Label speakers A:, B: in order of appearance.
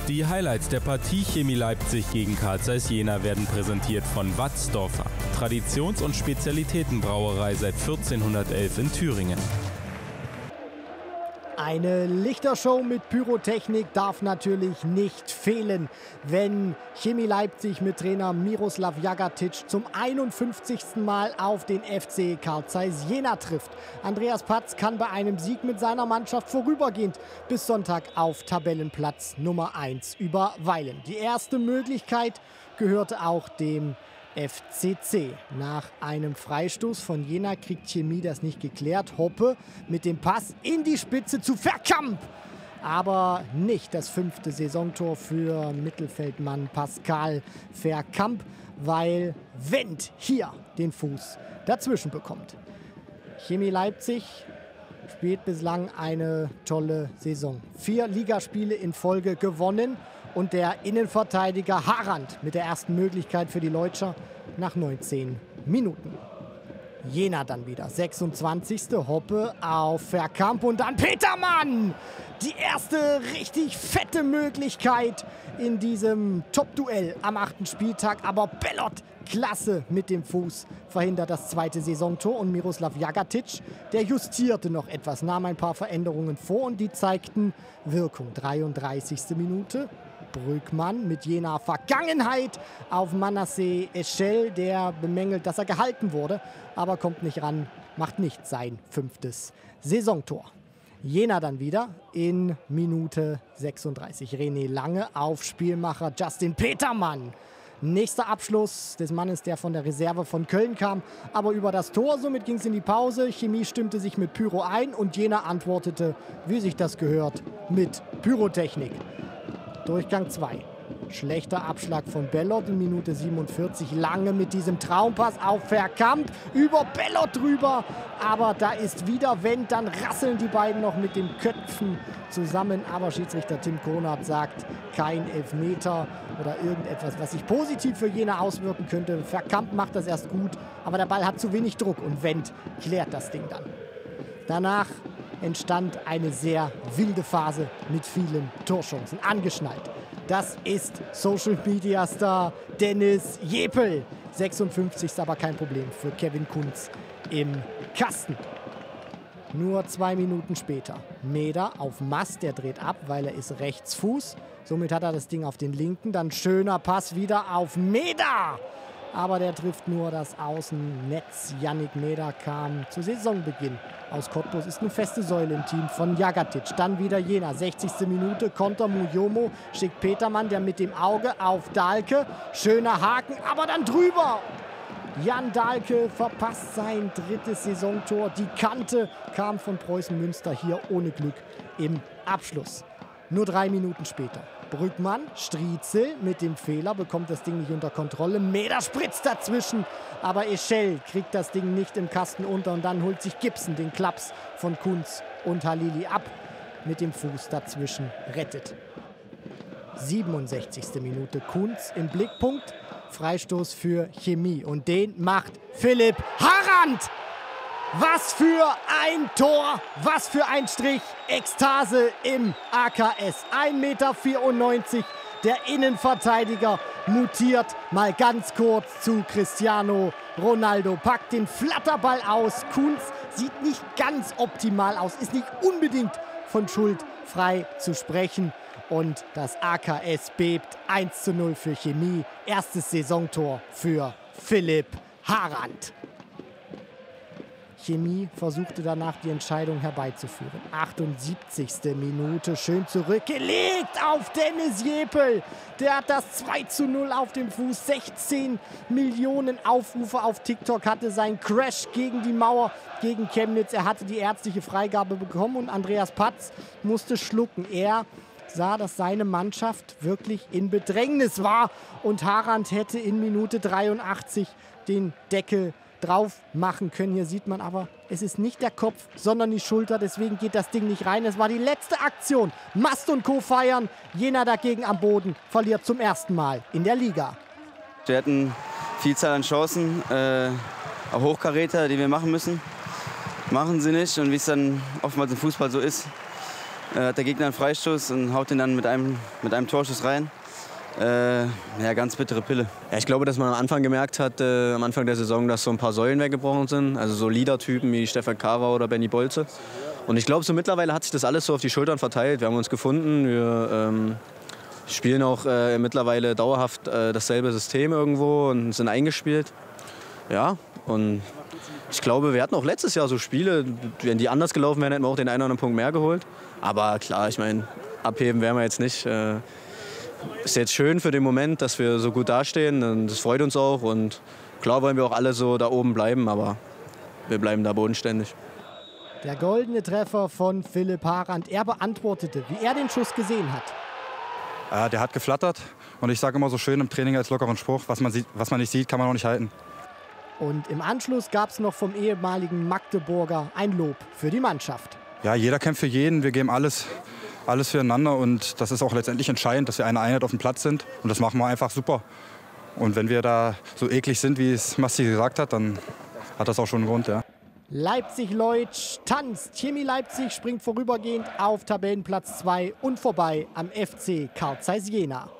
A: Die Highlights der Partie Chemie Leipzig gegen Carl Zeiss Jena werden präsentiert von Watzdorfer, Traditions- und Spezialitätenbrauerei seit 1411 in Thüringen.
B: Eine Lichtershow mit Pyrotechnik darf natürlich nicht fehlen, wenn Chemie Leipzig mit Trainer Miroslav Jagatic zum 51. Mal auf den FC Carl Zeiss Jena trifft. Andreas Patz kann bei einem Sieg mit seiner Mannschaft vorübergehend bis Sonntag auf Tabellenplatz Nummer 1 überweilen. Die erste Möglichkeit gehörte auch dem FCC. Nach einem Freistoß von Jena kriegt Chemie das nicht geklärt. Hoppe mit dem Pass in die Spitze zu Verkamp. Aber nicht das 5. Saisontor für Mittelfeldmann Pascal Verkamp, weil Wendt hier den Fuß dazwischen bekommt. Chemie Leipzig spielt bislang eine tolle Saison. 4 Ligaspiele in Folge gewonnen. Und der Innenverteidiger Harand mit der ersten Möglichkeit für die Leutscher nach 19 Minuten. Jena dann wieder, 26. Hoppe auf Verkamp und dann Petermann! Die erste richtig fette Möglichkeit in diesem Top-Duell am 8. Spieltag. Aber Bellot, klasse mit dem Fuß, verhindert das 2. Saisontor. Und Miroslav Jagatic, der justierte noch etwas, nahm ein paar Veränderungen vor und die zeigten Wirkung. 33. Minute. Brückmann mit Jena Vergangenheit auf Manasseh Eschel, der bemängelt, dass er gehalten wurde, aber kommt nicht ran, macht nicht sein 5. Saisontor. Jena dann wieder in Minute 36. René Lange auf Spielmacher Justin Petermann. Nächster Abschluss des Mannes, der von der Reserve von Köln kam, aber über das Tor. Somit ging es in die Pause. Chemie stimmte sich mit Pyro ein und Jena antwortete, wie sich das gehört, mit Pyrotechnik. Durchgang 2. Schlechter Abschlag von Bellot in Minute 47. Lange mit diesem Traumpass auf Verkamp. Über Bellot drüber. Aber da ist wieder Wendt. Dann rasseln die beiden noch mit den Köpfen zusammen. Aber Schiedsrichter Tim Konert sagt, kein Elfmeter oder irgendetwas, was sich positiv für Jena auswirken könnte. Verkamp macht das erst gut. Aber der Ball hat zu wenig Druck. Und Wendt klärt das Ding dann. Danach entstand eine sehr wilde Phase mit vielen Torchancen. Angeschnallt. Das ist Social-Media-Star Dennis Jepel. 56. aber kein Problem für Kevin Kunz im Kasten. Nur 2 Minuten später. Meder auf Mast, der dreht ab, weil er ist Rechtsfuß. Somit hat er das Ding auf den linken. Dann schöner Pass wieder auf Meder. Aber der trifft nur das Außennetz. Yannick Meder kam zu Saisonbeginn aus Cottbus, ist eine feste Säule im Team von Jagatic. Dann wieder Jena, 60. Minute, Konter Mujomo, schickt Petermann, der mit dem Auge auf Dahlke. Schöner Haken, aber dann drüber. Jan Dahlke verpasst sein 3. Saisontor. Die Kante kam von Preußen Münster hier ohne Glück im Abschluss. Nur 3 Minuten später. Brückmann, Striezel mit dem Fehler, bekommt das Ding nicht unter Kontrolle. Meder spritzt dazwischen, aber Eschel kriegt das Ding nicht im Kasten unter. Und dann holt sich Gibson den Klaps von Kunz und Halili ab. Mit dem Fuß dazwischen rettet. 67. Minute, Kunz im Blickpunkt. Freistoß für Chemie. Und den macht Philipp Harand. Was für ein Tor, was für ein Strich. Ekstase im AKS. 1,94 Meter. Der Innenverteidiger mutiert mal ganz kurz zu Cristiano Ronaldo. Packt den Flatterball aus. Kunz sieht nicht ganz optimal aus. Ist nicht unbedingt von Schuld frei zu sprechen. Und das AKS bebt. 1:0 für Chemie. Erstes Saisontor für Philipp Harand. Chemie versuchte danach die Entscheidung herbeizuführen. 78. Minute, schön zurückgelegt auf Dennis Jepel. Der hat das 2:0 auf dem Fuß. 16 Millionen Aufrufe auf TikTok, hatte seinen Crash gegen die Mauer, gegen Chemnitz. Er hatte die ärztliche Freigabe bekommen und Andreas Patz musste schlucken. Er sah, dass seine Mannschaft wirklich in Bedrängnis war und Harand hätte in Minute 83 den Deckel drauf machen können. Hier sieht man aber, es ist nicht der Kopf, sondern die Schulter. Deswegen geht das Ding nicht rein. Es war die letzte Aktion. Mast und Co. feiern. Jena dagegen am Boden. Verliert zum ersten Mal in der Liga.
C: Wir hatten Vielzahl an Chancen, auch Hochkaräter, die wir machen müssen. Machen sie nicht. Und wie es dann oftmals im Fußball so ist, hat der Gegner einen Freistoß und haut ihn dann mit einem Torschuss rein. Ja, ganz bittere Pille.
D: Ja, ich glaube, dass man am Anfang gemerkt hat, am Anfang der Saison, dass so ein paar Säulen weggebrochen sind. Also so Leader-Typen wie Stefan Kawa oder Benny Bolze. Und ich glaube, so mittlerweile hat sich das alles so auf die Schultern verteilt. Wir haben uns gefunden. Wir spielen auch mittlerweile dauerhaft dasselbe System irgendwo und sind eingespielt. Ja, und ich glaube, wir hatten auch letztes Jahr so Spiele, wenn die anders gelaufen wären, hätten wir auch den einen oder anderen Punkt mehr geholt. Aber klar, ich meine, abheben werden wir jetzt nicht. Ist jetzt schön für den Moment, dass wir so gut dastehen und das freut uns auch. Und klar wollen wir auch alle so da oben bleiben, aber wir bleiben da bodenständig.
B: Der goldene Treffer von Philipp Harand. Er beantwortete, wie er den Schuss gesehen hat.
E: Der hat geflattert und ich sage immer so schön im Training als lockeren Spruch, was man nicht sieht, kann man auch nicht halten.
B: Und im Anschluss gab es noch vom ehemaligen Magdeburger ein Lob für die Mannschaft.
E: Ja, jeder kämpft für jeden, wir geben alles füreinander und das ist auch letztendlich entscheidend, dass wir eine Einheit auf dem Platz sind und das machen wir einfach super. Und wenn wir da so eklig sind, wie es Masti gesagt hat, dann hat das auch schon einen Grund, ja.
B: Leipzig-Leutsch tanzt. Chemie Leipzig springt vorübergehend auf Tabellenplatz 2 und vorbei am FC Carl Zeiss Jena.